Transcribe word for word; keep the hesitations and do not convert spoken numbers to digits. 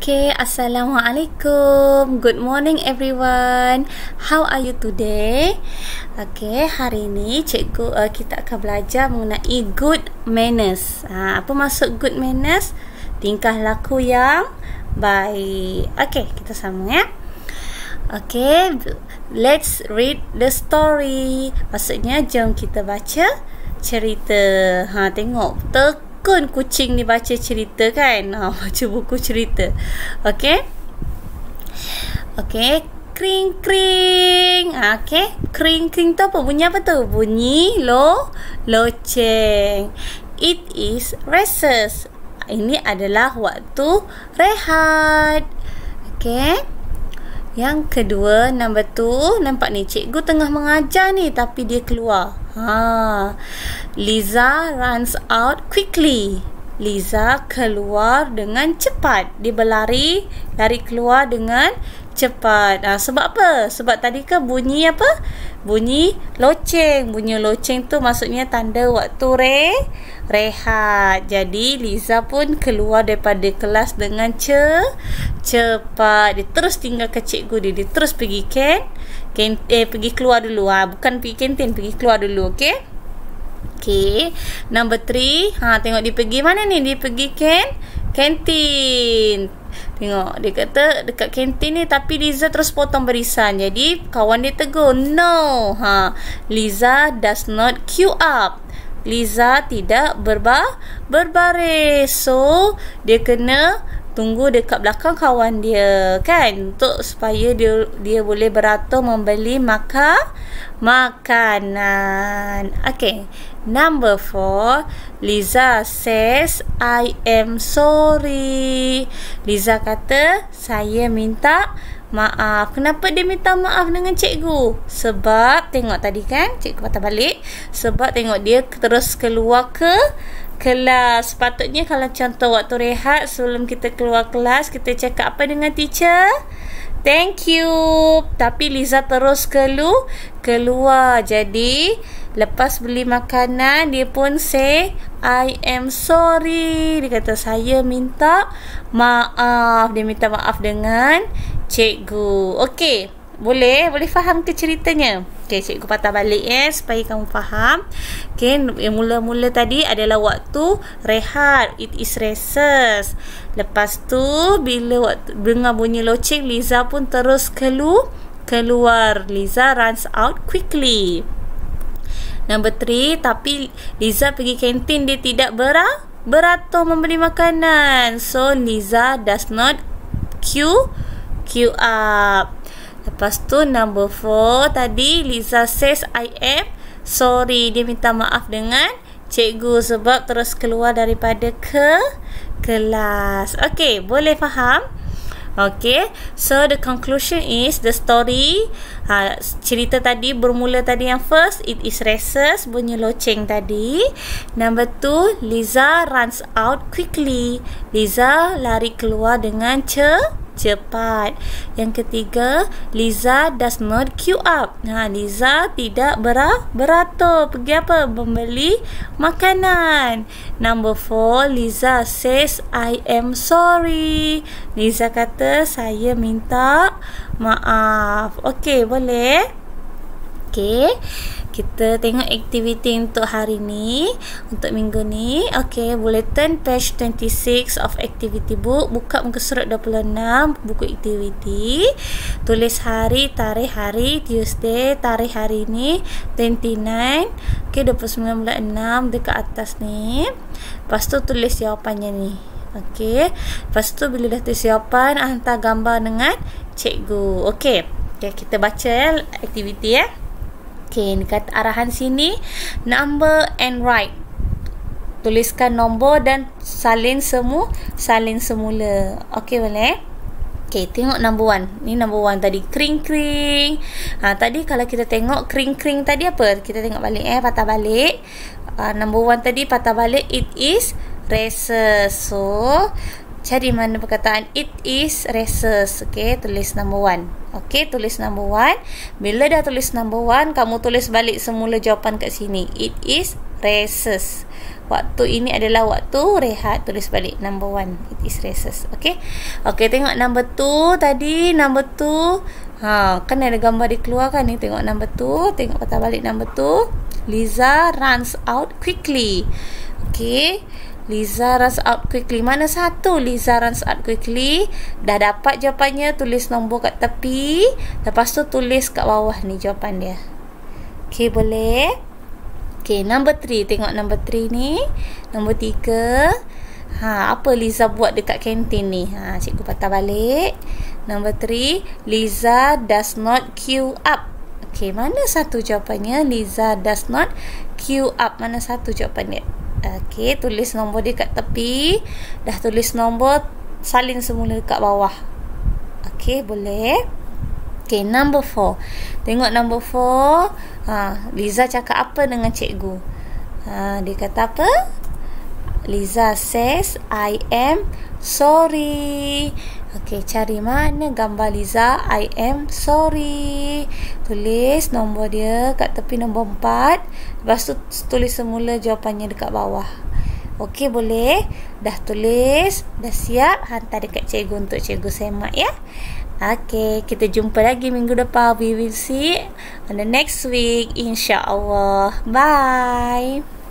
Okay, Assalamualaikum. Good morning everyone. How are you today? Okay, hari ini cikgu uh, kita akan belajar mengenai good manners. Ha, apa maksud good manners? Tingkah laku yang baik. Okay, kita sama ya. Okay, let's read the story. Maksudnya jom kita baca cerita. Ha, tengok tek Kun kucing ni baca cerita kan, ha, baca buku cerita. Okey, okey, kring kring. Ha, okey, kring kring tu apa bunyi, apa tu bunyi lo loceng. It is recess. Ini adalah waktu rehat. Okey, yang kedua, number two, nampak ni cikgu tengah mengajar ni tapi dia keluar. Ha, Liza runs out quickly. Liza keluar dengan cepat. Dia berlari, lari keluar dengan cepat. Ha, sebab apa? Sebab tadi ke bunyi apa? Bunyi loceng. Bunyi loceng tu maksudnya tanda waktu re, rehat. Jadi Liza pun keluar daripada kelas dengan ce, cepat. Dia terus tinggalkan cikgu dia. Dia terus pergi kan? Ken, eh, pergi keluar dulu. Ha, bukan pergi kantin, pergi keluar dulu. Okey? Okey. Number three. Ha, tengok dia pergi mana ni? Dia pergi kan? Kantin. Tengok, dia kata dekat kantin ni tapi Liza terus potong barisan. Jadi kawan dia tegur, no. Ha, Liza does not queue up. Liza tidak berba berbaris. So, dia kena tunggu dekat belakang kawan dia kan, untuk supaya dia dia boleh beratur membeli maka makanan. Okay, number four, Liza says I am sorry. Liza kata saya minta maaf. Kenapa dia minta maaf dengan cikgu? Sebab tengok tadi kan cikgu patah balik, sebab tengok dia terus keluar ke kelas. Sepatutnya kalau contoh waktu rehat sebelum kita keluar kelas, kita cakap apa dengan teacher? Thank you. Tapi Liza terus kelu keluar. Jadi lepas beli makanan, dia pun say I am sorry. Dia kata saya minta maaf. Dia minta maaf dengan cikgu. Okey, boleh boleh faham ke ceritanya? Okey, cikgu patah balik eh supaya kamu faham. Okey, yang mula-mula tadi adalah waktu rehat. It is recess. Lepas tu bila waktu dengar bunyi loceng, Liza pun terus kelu keluar. Liza runs out quickly. Number three, tapi Liza pergi kantin, dia tidak berah, beratur membeli makanan. So Liza does not queue queue up. Lepas tu number four tadi, Liza says I am sorry. Dia minta maaf dengan cikgu sebab terus keluar daripada ke kelas. Okay, boleh faham? Okay, so the conclusion is the story, ha, cerita tadi bermula tadi yang first, it is recess, bunyi loceng tadi. Number two, Liza runs out quickly. Liza lari keluar dengan ce cepat. Yang ketiga, Liza does not queue up. Ha, Liza tidak berah, beratur. Pergi apa? Membeli makanan. Number four, Liza says I am sorry. Liza kata saya minta maaf. Okey, boleh? Okey, kita tengok aktiviti untuk hari ni, untuk minggu ni. Okey, boleh turn page twenty-six of activity book. Buka muka surat dua puluh enam, buku aktiviti. Tulis hari, tarikh hari, Tuesday. Tarikh hari ni twenty-nine. Okey, dua puluh sembilan bulan enam dekat atas ni. Lepas tu tulis jawapannya ni. Okey, lepas tu bila dah tulis jawapan, hantar gambar dengan cikgu. Okey, okay, kita baca ya aktiviti ya. Okay, dekat arahan sini, number and write. Tuliskan nombor dan salin semu, salin semula. Okey, boleh? Okey, tengok number one. Ni number one tadi, kring kring. Ha, tadi kalau kita tengok kring kring tadi apa? Kita tengok balik eh, patah balik. Uh, number one tadi patah balik, it is recess. So, cari mana perkataan it is recess. Okey, tulis number one. Okey, tulis number one. Bila dah tulis number one, kamu tulis balik semula jawapan kat sini. It is recess. Waktu ini adalah waktu rehat. Tulis balik number one. It is recess. Okay. Okay, tengok number two tadi. Number two. Ha, kan ada gambar dikeluarkan ni. Tengok number two. Tengok patah balik number two. Liza runs out quickly. Okay. Liza runs out quickly. Mana satu Liza runs out quickly? Dah dapat jawapannya. Tulis nombor kat tepi. Lepas tu tulis kat bawah ni jawapan dia. Okay, boleh? Okay, number three. Tengok number three ni. Nombor tiga. Ha, apa Liza buat dekat kantin ni? Ha, cikgu patah balik. Number three. Liza does not queue up. Okay, mana satu jawapannya? Liza does not queue up. Mana satu jawapannya? Okay, tulis nombor dia kat tepi. Dah tulis nombor, salin semula dekat bawah. Okay, boleh? Okay, number four. Tengok number four. Ha, Liza cakap apa dengan cikgu? Ha, dia kata apa? Liza says, I am sorry. Okay, cari mana gambar Liza, I am sorry. Tulis nombor dia kat tepi nombor empat. Lepas tu tulis semula jawapannya dekat bawah. Okay, boleh? Dah tulis, dah siap, hantar dekat cikgu untuk cikgu semak ya. Okay, kita jumpa lagi minggu depan. We will see on the next week, insyaAllah. Bye.